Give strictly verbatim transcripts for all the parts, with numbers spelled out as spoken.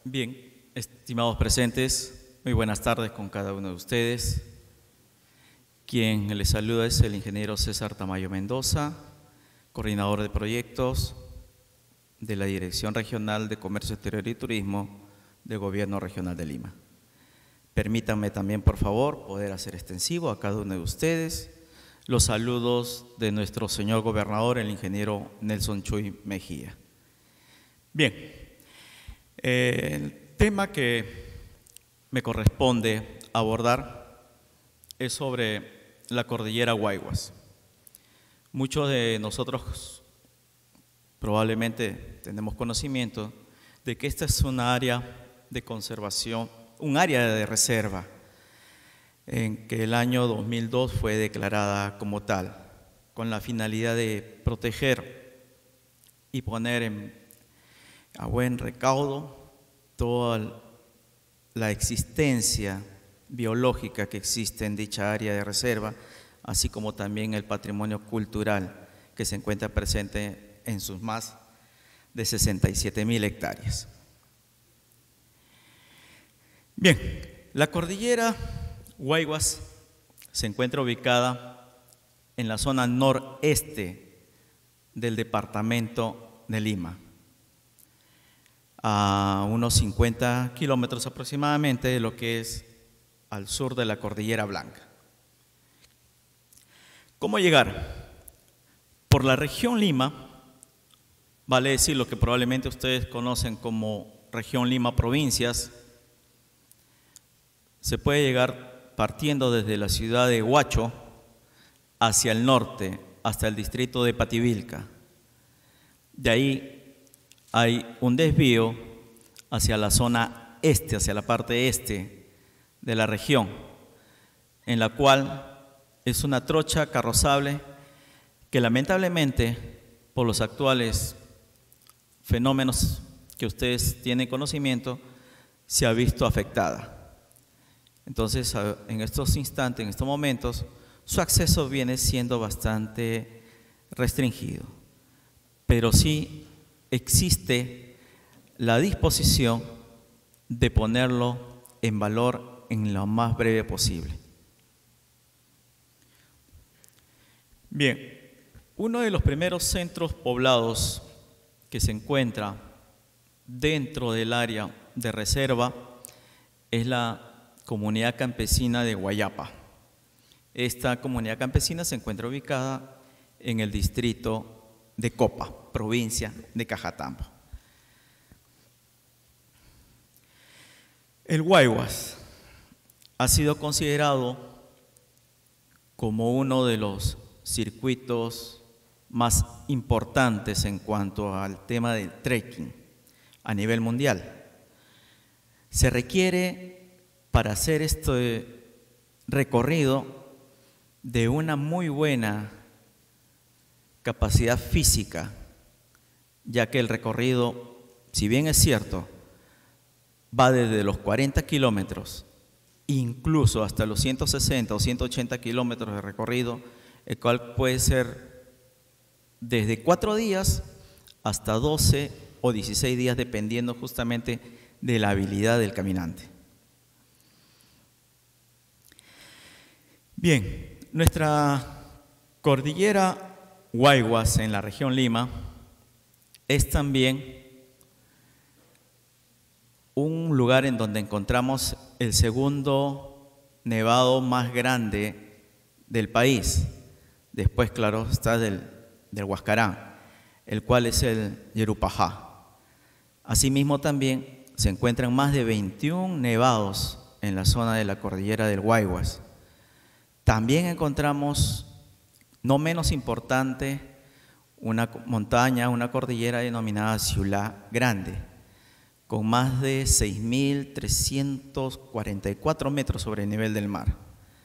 Bien, estimados presentes, muy buenas tardes con cada uno de ustedes. Quien les saluda es el ingeniero César Tamayo Mendoza, coordinador de proyectos de la Dirección Regional de Comercio Exterior y Turismo del Gobierno Regional de Lima. Permítanme también, por favor, poder hacer extensivo a cada uno de ustedes los saludos de nuestro señor gobernador, el ingeniero Nelson Chuy Mejía. Bien, eh, el tema que me corresponde abordar es sobre la cordillera Guayguas. Muchos de nosotros probablemente tenemos conocimiento de que esta es una área de conservación, un área de reserva, en que el año dos mil dos fue declarada como tal, con la finalidad de proteger y poner en, a buen recaudo toda la existencia biológica que existe en dicha área de reserva, así como también el patrimonio cultural que se encuentra presente en sus más de sesenta y siete mil hectáreas. Bien, la cordillera Guayguas se encuentra ubicada en la zona noreste del departamento de Lima, a unos cincuenta kilómetros aproximadamente de lo que es al sur de la Cordillera Blanca. ¿Cómo llegar? Por la región Lima, vale decir lo que probablemente ustedes conocen como región Lima provincias, se puede llegar partiendo desde la ciudad de Huacho hacia el norte, hasta el distrito de Pativilca. De ahí hay un desvío hacia la zona este, hacia la parte este de la región, en la cual es una trocha carrozable que lamentablemente, por los actuales fenómenos que ustedes tienen conocimiento, se ha visto afectada. Entonces, en estos instantes, en estos momentos, su acceso viene siendo bastante restringido, pero sí existe la disposición de ponerlo en valor en lo más breve posible. Bien, uno de los primeros centros poblados que se encuentra dentro del área de reserva es la Comunidad Campesina de Guayapa. Esta comunidad campesina se encuentra ubicada en el distrito de Copa, provincia de Cajatambo. El Guayguas ha sido considerado como uno de los circuitos más importantes en cuanto al tema del trekking a nivel mundial. Se requiere para hacer este recorrido de una muy buena capacidad física, ya que el recorrido, si bien es cierto, va desde los cuarenta kilómetros, incluso hasta los ciento sesenta o ciento ochenta kilómetros de recorrido, el cual puede ser desde cuatro días hasta doce o dieciséis días, dependiendo justamente de la habilidad del caminante. Bien, nuestra cordillera Guayguas en la región Lima es también un lugar en donde encontramos el segundo nevado más grande del país. Después, claro, está del, del Huascarán, el cual es el Yerupajá. Asimismo, también se encuentran más de veintiún nevados en la zona de la cordillera del Guayguas. También encontramos, no menos importante, una montaña, una cordillera denominada Ciulá Grande, con más de seis mil trescientos cuarenta y cuatro metros sobre el nivel del mar.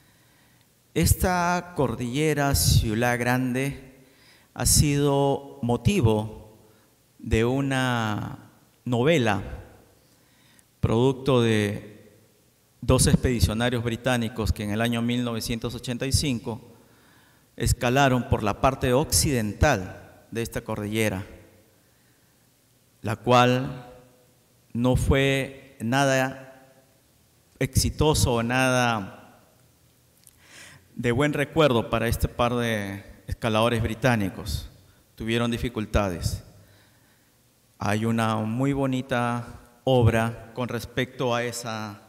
Esta cordillera Ciulá Grande ha sido motivo de una novela, producto de dos expedicionarios británicos que en el año mil novecientos ochenta y cinco escalaron por la parte occidental de esta cordillera, la cual no fue nada exitoso o nada de buen recuerdo para este par de escaladores británicos. Tuvieron dificultades. Hay una muy bonita obra con respecto a esa,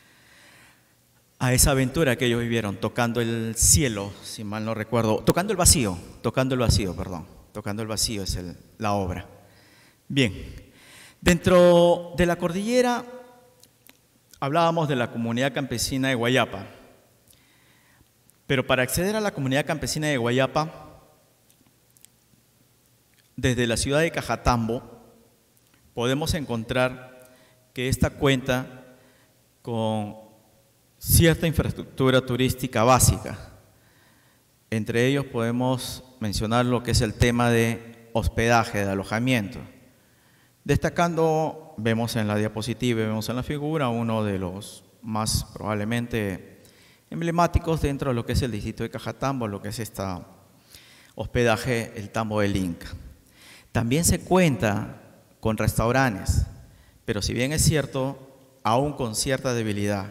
a esa aventura que ellos vivieron, tocando el cielo, si mal no recuerdo, tocando el vacío, tocando el vacío, perdón, tocando el vacío es el, la obra. Bien, dentro de la cordillera hablábamos de la comunidad campesina de Guayapa, pero para acceder a la comunidad campesina de Guayapa, desde la ciudad de Cajatambo, podemos encontrar que esta cuenta con cierta infraestructura turística básica. Entre ellos podemos mencionar lo que es el tema de hospedaje, de alojamiento. Destacando, vemos en la diapositiva, vemos en la figura, uno de los más probablemente emblemáticos dentro de lo que es el distrito de Cajatambo, lo que es este hospedaje, el Tambo del Inca. También se cuenta con restaurantes, pero si bien es cierto, aún con cierta debilidad.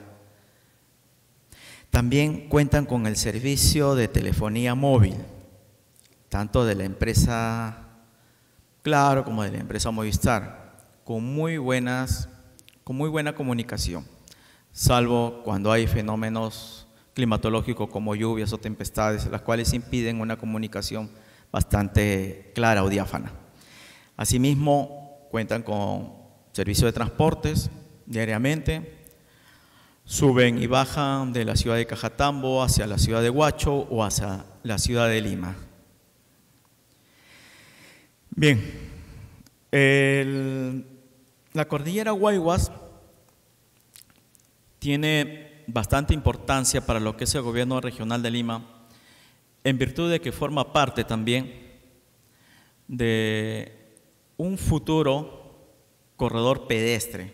También cuentan con el servicio de telefonía móvil, tanto de la empresa Claro como de la empresa Movistar, con muy buenas, con muy buena comunicación, salvo cuando hay fenómenos climatológicos como lluvias o tempestades, las cuales impiden una comunicación bastante clara o diáfana. Asimismo, cuentan con servicio de transportes diariamente, suben y bajan de la ciudad de Cajatambo hacia la ciudad de Huacho o hacia la ciudad de Lima. Bien, el, la cordillera Guayguas tiene bastante importancia para lo que es el gobierno regional de Lima, en virtud de que forma parte también de un futuro corredor pedestre.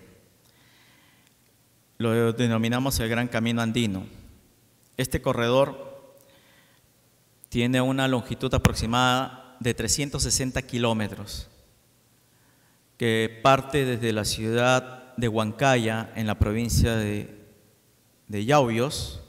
Lo denominamos el Gran Camino Andino. Este corredor tiene una longitud aproximada de trescientos sesenta kilómetros, que parte desde la ciudad de Huancaya, en la provincia de, de Yauyos,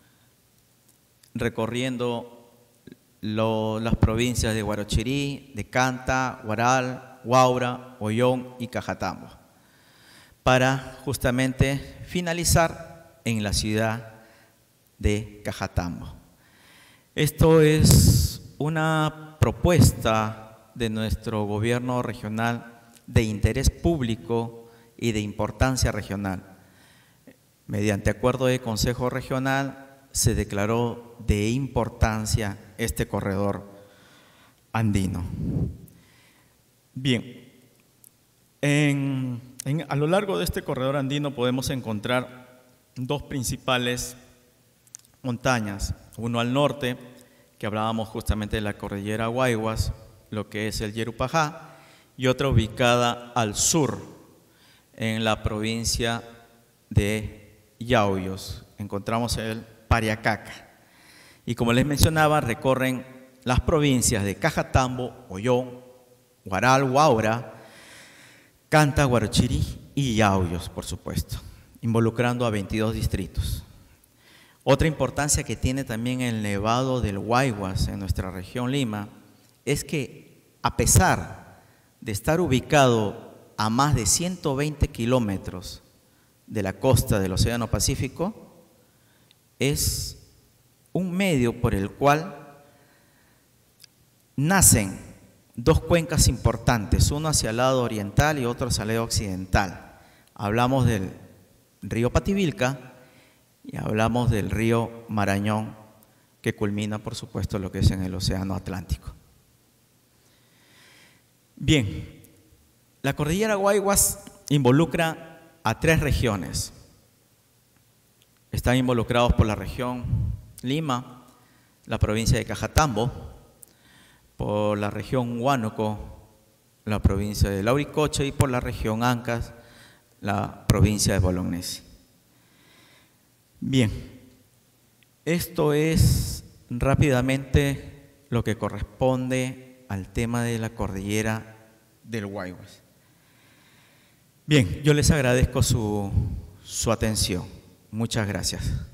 recorriendo lo, las provincias de Huarochirí, de Canta, Huaral, Huaura, Ollón y Cajatambo, para justamente finalizar en la ciudad de Cajatambo. Esto es una propuesta de nuestro gobierno regional de interés público y de importancia regional. Mediante acuerdo de Consejo Regional se declaró de importancia este corredor andino. Bien, en, en, a lo largo de este corredor andino podemos encontrar dos principales montañas, uno al norte, que hablábamos justamente de la cordillera Guayguas, lo que es el Yerupajá, y otra ubicada al sur, en la provincia de Yauyos, encontramos el Pariacaca. Y como les mencionaba, recorren las provincias de Cajatambo, Ollón, Huaral, Huaura, Canta, Huarochirí y Yauyos, por supuesto, involucrando a veintidós distritos. Otra importancia que tiene también el Nevado del Guayguas en nuestra región Lima es que, a pesar de estar ubicado a más de ciento veinte kilómetros de la costa del Océano Pacífico, es un medio por el cual nacen dos cuencas importantes, uno hacia el lado oriental y otro hacia el lado occidental. Hablamos del río Pativilca y hablamos del río Marañón, que culmina, por supuesto, lo que es en el Océano Atlántico. Bien, la cordillera Guayguas involucra a tres regiones. Están involucrados por la región Lima, la provincia de Cajatambo, por la región Huánuco, la provincia de Lauricocha, y por la región Ancas, la provincia de Bolognesi. Bien, esto es rápidamente lo que corresponde al tema de la cordillera del Guayguas. Bien, yo les agradezco su, su atención. Muchas gracias.